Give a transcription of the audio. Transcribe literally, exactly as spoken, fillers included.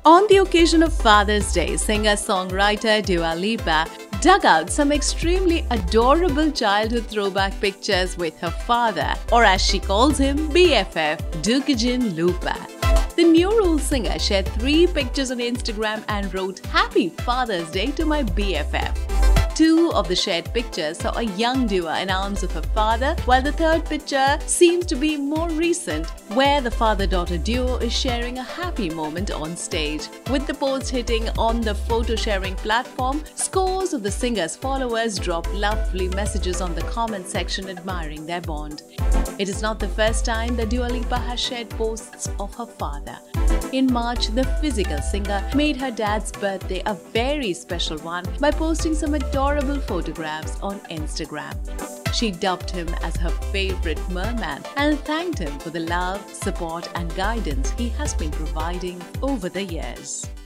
On the occasion of Father's Day, singer-songwriter Dua Lipa dug out some extremely adorable childhood throwback pictures with her father, or as she calls him, B F F, Dukejin Lupa. The New Rule singer shared three pictures on Instagram and wrote, "Happy Father's Day to my B F F." Two of the shared pictures saw a young Dua in arms of her father, while the third picture seems to be more recent, where the father-daughter duo is sharing a happy moment on stage. With the post hitting on the photo-sharing platform, scores of the singer's followers dropped lovely messages on the comment section admiring their bond. It is not the first time that Dua Lipa has shared posts of her father. In March, the physical singer made her dad's birthday a very special one by posting some adorable photographs on Instagram. She dubbed him as her favorite merman and thanked him for the love, support and guidance he has been providing over the years.